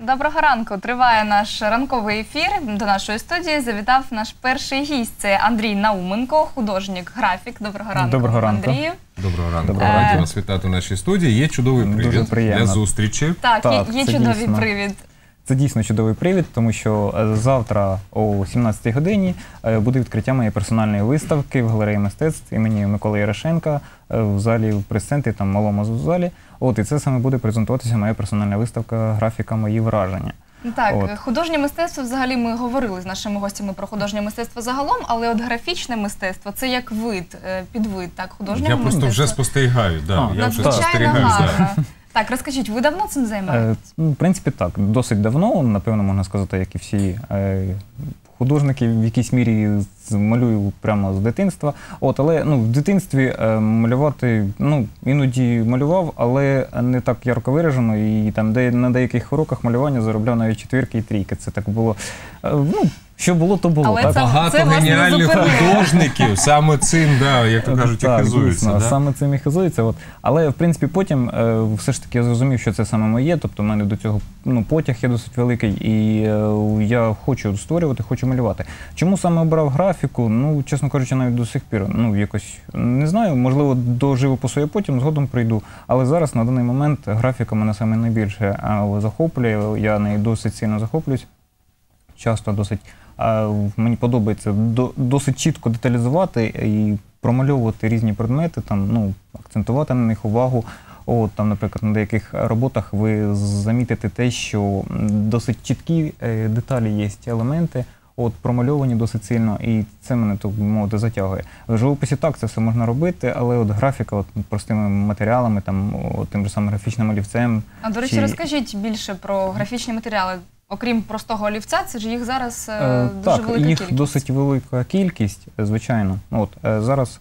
Доброго ранку. Триває наш ранковий ефір. До нашої студії завітав наш перший гість. Це Андрій Науменко, художник-графік. Доброго ранку, Доброго ранку. Андрію. Доброго ранку. Раді вас вітати у нашій студії. Є чудовий привід для зустрічі. Так, є чудовий привід. Це дійсно чудовий привід, тому що завтра о 17-й годині буде відкриття моєї персональної виставки в галереї мистецтв імені Миколи Ярошенка в залі, в прес-центрі, там малому залі. І це саме буде презентуватися моя персональна виставка «Графіка. Мої враження». Так, художнє мистецтво, взагалі ми говорили з нашими гостями про художнє мистецтво загалом, але от графічне мистецтво – це як вид, підвид, так, художнього мистецтва. Я просто вже спостерігаю, я вже спостерігаю. Так, розкажіть, ви давно цим займаєтесь? В принципі, так, досить давно, напевно, можна сказати, як і всі художники, в якійсь мірі малюю прямо з дитинства. Але в дитинстві малювати, іноді малював, але не так ярко виражено, і там на деяких уроках малювання заробляв навіть четвірки і трійки. Це так було, що було, то було. Але багато геніальних художників саме цим, як то кажуть, і хизуються. Саме цим і хизуються. Але, в принципі, потім все ж таки я зрозумів, що це саме моє, тобто в мене до цього потяг є досить великий, і я хочу створювати, хочу малювати. Чому саме обрав графіку? Чесно кажучи, навіть до сих пір, якось, не знаю, можливо, до живопису я потім, згодом прийду. Але зараз, на даний момент, графіка мене саме найбільше захоплює, я нею досить сильно захоплююсь, часто досить. Мені подобається досить чітко деталізувати і промальовувати різні предмети, акцентувати на них увагу. Наприклад, на деяких роботах ви замітите те, що досить чіткі деталі є, елементи, промальовані досить сильно, і це мене, так би мовити, затягує. В живописі так, це все можна робити, але графіка простими матеріалами, тим же самим графічним олівцем. До речі, розкажіть більше про графічні матеріали. Окрім простого олівця, це ж їх зараз дуже велика кількість. Так, їх досить велика кількість, звичайно. Зараз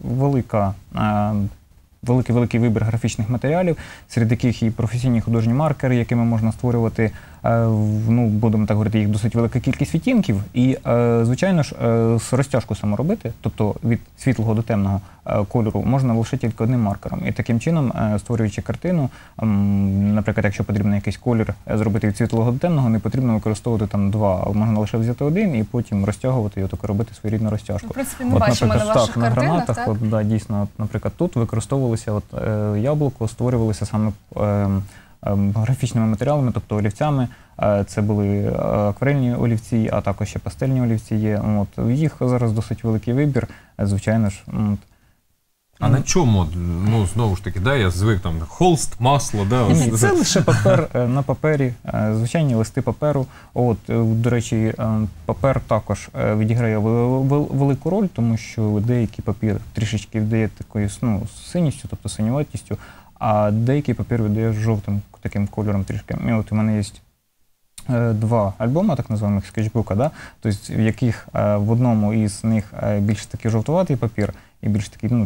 великий вибір графічних матеріалів, серед яких і професійні художні маркери, якими можна створювати, будемо так говорити, їх досить велика кількість відтінків. І, звичайно ж, розтяжку саме робити, тобто від світлого до темного кольору, можна лише тільки одним маркером. І таким чином, створюючи картину, наприклад, якщо потрібно якийсь колір зробити від світлого до темного, не потрібно використовувати два, можна лише взяти один і потім розтягувати і робити своєрідну розтяжку. В принципі, ми бачимо на ваших картинах, так? Дійсно, наприклад, тут використовувалися яблуко, створювалися саме графічними матеріалами, тобто олівцями. Це були акварельні олівці, а також ще пастельні олівці є. Їх зараз досить великий вибір, звичайно ж. А на чому? Знову ж таки, я звик холст, масло, Це лише папер на папері, звичайні листи паперу. До речі, папер також відіграє велику роль, тому що деякий папір трішечки віддає такою синістю, тобто синюватістю, а деякий папір віддає жовтим таким кольором трішки. У мене є два альбоми, так називаємо, скетчбука, тобто в яких в одному із них більш такий жовтуватий папір і більш такий,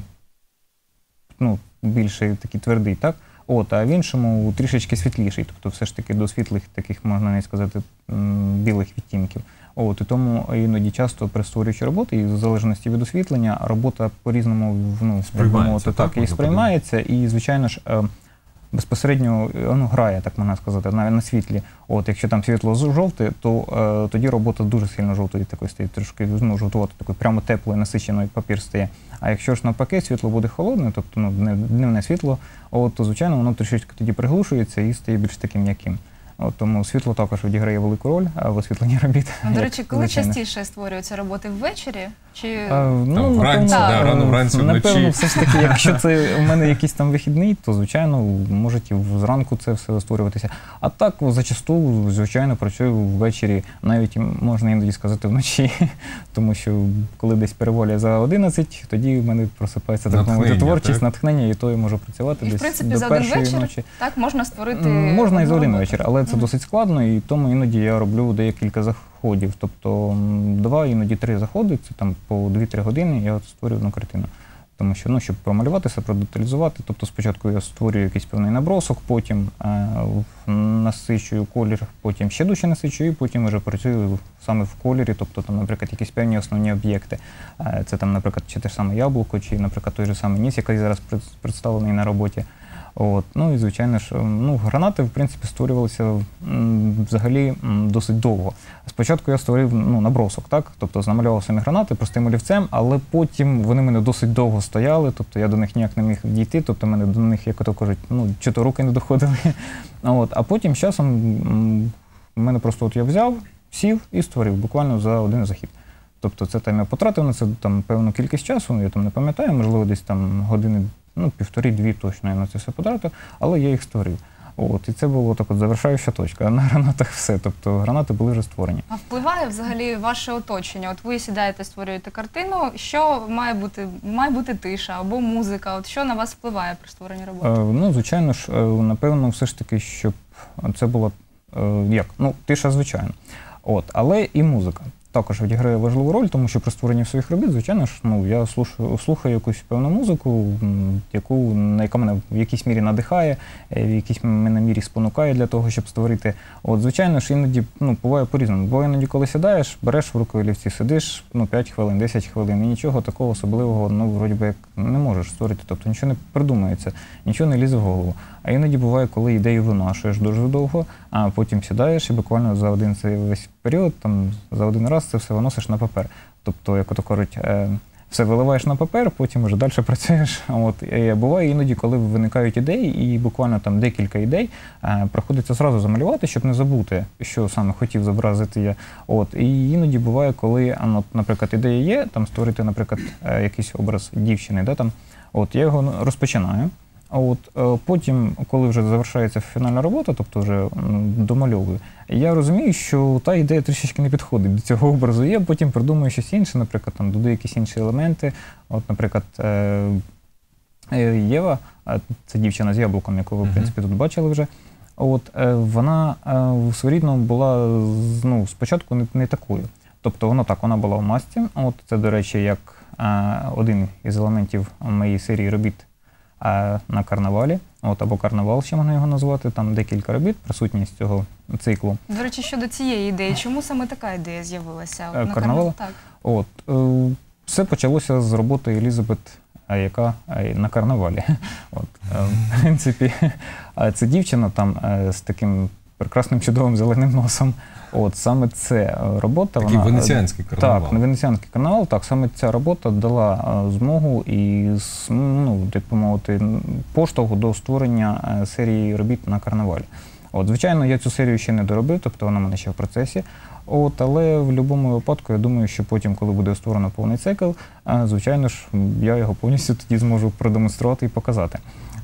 більше такий твердий, так? А в іншому трішечки світліший, тобто все ж таки до світлих таких, можна навіть сказати, білих відтінків. І тому іноді часто при створюючи роботи, і в залежності від освітлення, робота по-різному сприймається, і, звичайно ж, безпосередньо грає, так можна сказати, навіть на світлі. Якщо там світло-жовте, то тоді робота дуже сильно жовтої такої стає, трошки жовтувати, такий прямо теплий, насичений папір стає. А якщо ж навпаки світло буде холодне, тобто дневне світло, то, звичайно, воно трішечки тоді приглушується і стає більш таким м'яким. Тому світло також відіграє велику роль в освітленні робіт. До речі, коли частіше створюються роботи, ввечері? Вранці, рано вранці, вночі. Напевно, все ж таки, якщо це у мене якийсь там вихідний, то, звичайно, може і зранку це все створюватися. А так, зачасту, звичайно, працюю ввечері, навіть можна іноді сказати вночі, тому що коли десь перевалює за 11, тоді в мене просипається творчість, натхнення, і то я можу працювати десь до першої ночі. І, в принципі, за один вечір так можна створити можна і за один вечір, але це досить складно, і тому іноді я роблю декілька заходів. Тобто 2, іноді 3 заходи, це там по 2-3 години я створюю одну картину. Тому що, щоб промалюватися, продеталізувати, тобто спочатку я створюю якийсь певний набросок, потім насичую колір, потім ще дужче насичую, і потім вже працюю саме в кольорі, тобто, там, наприклад, якісь певні основні об'єкти. Це, там, наприклад, чи те ж саме яблуко, чи, наприклад, той же самий ніс, який зараз представлений на роботі. От. Ну і, звичайно ж, гранати, в принципі, створювалися взагалі досить довго. Спочатку я створив набросок, так? Тобто намалював самі гранати простим олівцем, але потім вони мене досить довго стояли, тобто я до них ніяк не міг дійти, тобто мене до них, як ото кажуть, чи то руки не доходили. От. А потім з часом мене просто я взяв, сів і створив буквально за один захід. Тобто це я потратив на це певну кількість часу, я не пам'ятаю, можливо, десь години, півтори-дві точно я на це все потратив, але я їх створив. І це було завершаюча точка. А на гранатах все, тобто гранати були вже створені. А впливає взагалі ваше оточення? От ви сідаєте, створюєте картину, що має бути? Має бути тиша або музика? От що на вас впливає при створенні роботи? Звичайно ж, напевно, все ж таки, щоб це було, тиша, звичайно. Але і музика також відіграє важливу роль, тому що при створенні своїх робіт, звичайно ж, я слухаю якусь певну музику, яка мене в якійсь мірі надихає, в якійсь мене мірі спонукає для того, щоб створити. Звичайно ж, іноді буває по-різному. Бо іноді, коли сідаєш, береш в руку олівці, сидиш 5 хвилин, 10 хвилин, і нічого такого особливого, вроді би, як не можеш створити. Тобто нічого не придумається, нічого не лізе в голову. А іноді буває, коли ідею винашуєш дуже довго, а потім сідаєш і буквально за один цей весь період, за один раз це все виносиш на папер. Тобто, як ото кажуть, все виливаєш на папер, потім вже далі працюєш. Буває іноді, коли виникають ідеї, і буквально декілька ідей приходиться зразу замалювати, щоб не забути, що саме хотів зобразити я. І іноді буває, коли, наприклад, ідея є, створити, наприклад, якийсь образ дівчини, я його розпочинаю. Потім, коли вже завершається фінальна робота, тобто вже домальовую, я розумію, що та ідея трішечки не підходить до цього образу. Я потім придумаю щось інше, наприклад, додаю якісь інші елементи. Наприклад, Єва, це дівчина з яблуком, яку ви, в принципі, тут бачили вже, вона своєрідно була спочатку не такою. Тобто вона була в масці. Це, до речі, як один із елементів моєї серії робіт на карнавалі, або карнавал, ще можна його назвати, там декілька робіт, присутність цього циклу. До речі, щодо цієї ідеї, чому саме така ідея з'явилася? На карнавал? Так. Все почалося з роботи Елізабет, яка на карнавалі. В принципі, це дівчина з таким прекрасним, чудовим зеленим носом. Саме ця робота... Такий венеціанський карнавал. Так, венеціанський карнавал. Так, саме ця робота дала змогу і, так би мовити, поштовх до створення серії робіт на карнавалі. Звичайно, я цю серію ще не доробив, тобто вона в мене ще в процесі. Але в будь-якому випадку, я думаю, що потім, коли буде створено повний цикл, звичайно ж, я його повністю тоді зможу продемонструвати і показати.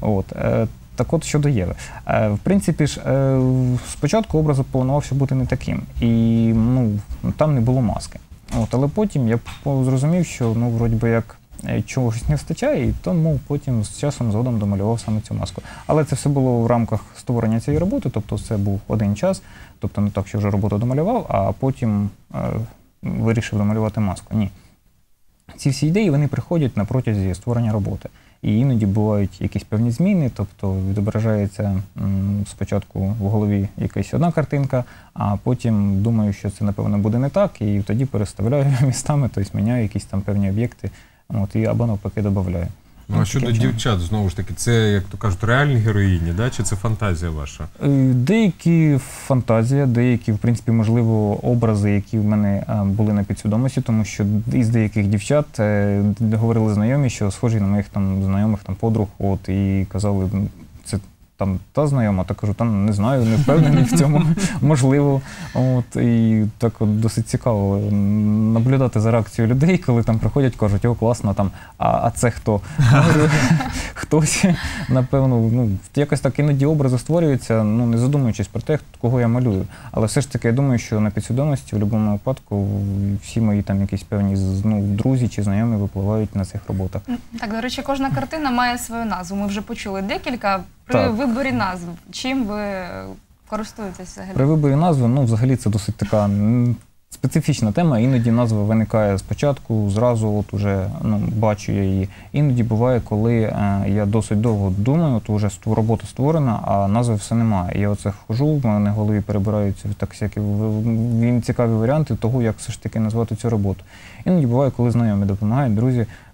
Так щодо Єви. В принципі ж, спочатку образ планувався бути не таким. І там не було маски. Але потім я зрозумів, що вроді би як чогось не вистачає, і тому потім з часом згодом домалював саме цю маску. Але це все було в рамках створення цієї роботи, тобто це був один час, тобто не так, що вже роботу домалював, а потім вирішив домалювати маску. Ні. Ці всі ідеї, вони приходять на протязі створення роботи. І іноді бувають якісь певні зміни, тобто відображається спочатку в голові якась одна картинка, а потім думаю, що це, напевно, буде не так, і тоді переставляю містами, тобто міняю якісь там певні об'єкти, або навпаки додаю. А щодо дівчат, знову ж таки, це, як то кажуть, реальні героїні, чи це фантазія ваша? Деякі фантазія, деякі, в принципі, можливо, образи, які в мене були на підсвідомості, тому що із деяких дівчат говорили знайомі, що схожі на моїх знайомих подруг, і казали, це та знайома, так кажу, не знаю, не впевнений в цьому, можливо. І так досить цікаво наблюдати за реакцією людей, коли приходять, кажуть, о, класно, а це хто? Хтось, напевно, якось так іноді образи створюються, не задумуючись про те, кого я малюю. Але все ж таки, я думаю, що на підсвідомості в будь-якому випадку всі мої якісь певні друзі чи знайомі випливають на цих роботах. Так, до речі, кожна картина має свою назву. Ми вже почули декілька. При виборі назв, чим ви користуєтесь взагалі? При виборі назви, взагалі це досить така специфічна тема. Іноді назва виникає спочатку, зразу уже бачу я її. Іноді буває, коли я досить довго думаю, то вже робота створена, а назви все немає. Я хожу, в мене в голові перебираються всякі цікаві варіанти того, як все ж таки назвати цю роботу. Іноді буває, коли знайомі допомагають, друзі,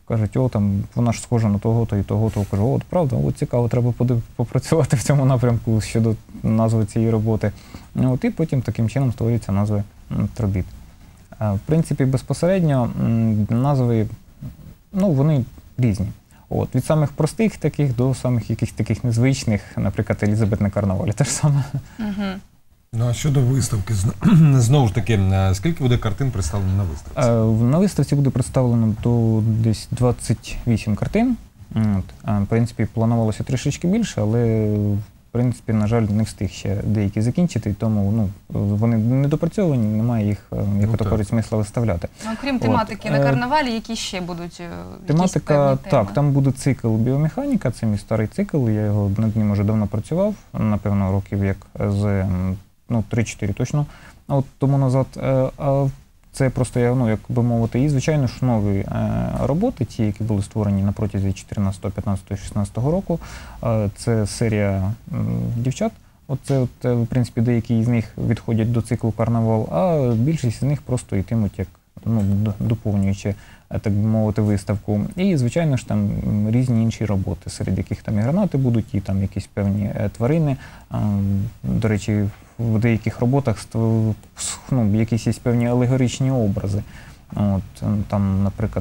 кажуть, о, там, вона ж схожа на того-то і того-то. Кажу, от правда, от цікаво, треба попрацювати в цьому напрямку щодо назви цієї роботи. От, і потім таким чином створюються назви робіт. В принципі, безпосередньо назви, ну, вони різні. От, від самих простих таких до самих якихось таких незвичних, наприклад, Елізабет на карнавалі, те ж саме. Ну, а щодо виставки, знову ж таки, скільки буде картин представлено на виставці? На виставці буде представлено до десь 28 картин. От. В принципі, планувалося трішечки більше, але, в принципі, на жаль, не встиг ще деякі закінчити, тому ну, вони недопрацьовані, немає їх, як ото кажуть, смисла виставляти. Окрім тематики на карнавалі, які ще будуть тематика, так, там буде цикл біомеханіка, це мій старий цикл, я його над ним вже давно працював, напевно, років як з 3-4 точно, от тому назад. Це просто, як би мовити, і, звичайно ж, нові роботи, ті, які були створені на протязі 14, 15, 16 року. Це серія дівчат. Оце, в принципі, деякі з них відходять до циклу «Карнавал», а більшість з них просто йтимуть, як, доповнюючи, так би мовити, виставку. І, звичайно ж, там різні інші роботи, серед яких там і гранати будуть, і там якісь певні тварини. До речі, в деяких роботах якісь є певні алегоричні образи. От, там, наприклад,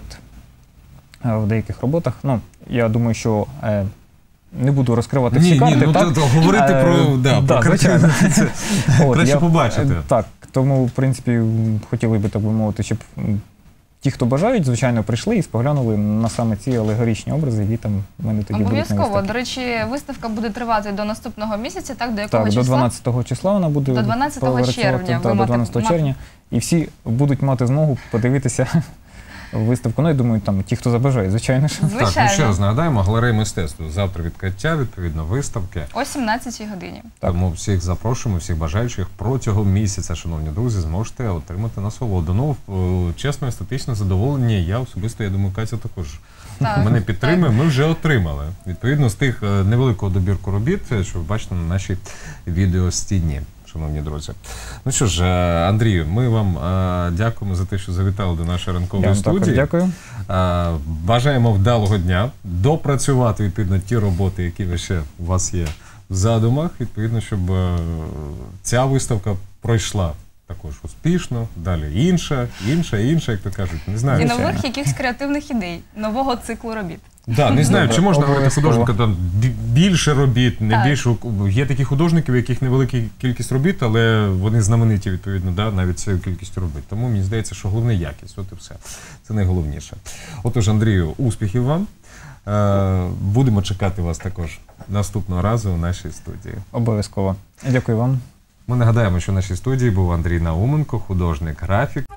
в деяких роботах, я думаю, що не буду розкривати всі карти. Говорити про картину, краще побачити. Так, тому, в принципі, хотіли би, так би мовити, щоб ті, хто бажають, звичайно, прийшли і споглянули на саме ці алегоричні образи, які там в мене тоді будуть на виставці. Обов'язково. До речі, виставка буде тривати до наступного місяця, так? До якого числа? Так, до 12-го числа вона буде. До 12 червня. До 12 червня. І всі будуть мати змогу подивитися виставку. Ну, я думаю, там ті, хто забажає, звичайно ж. Так, ну ще раз нагадаємо, галерея мистецтва. Завтра відкриття, відповідно, виставки. О 17-й годині. Тому всіх запрошуємо, всіх бажаючих протягом місяця, шановні друзі, зможете отримати насолоду. Ну, чесно, естетичне задоволення, я особисто, я думаю, Катя також мене підтримує. Ми вже отримали. Відповідно, з тих невеликого добірку робіт, що ви бачите на нашій відеостіні. Шановні друзі. Ну що ж, Андрію, ми вам дякуємо за те, що завітали до нашої ранкової студії. Дякую. Бажаємо вдалого дня, допрацювати, відповідно, ті роботи, які ще у вас є в задумах, відповідно, щоб ця виставка пройшла також успішно, далі інша, як то кажуть, не знаю. І нових якихось креативних ідей, нового циклу робіт. Так, не знаю, чи можна говорити художника, там більше робіт, не більше. Є такі художники, у яких невелика кількість робіт, але вони знамениті, відповідно, навіть цією кількістю робіт. Тому мені здається, що головне якість, от і все. Це найголовніше. Отож, Андрію, успіхів вам. Будемо чекати вас також наступного разу у нашій студії. Обов'язково. Дякую вам. Ми нагадаємо, що в нашій студії був Андрій Науменко, художник, графік.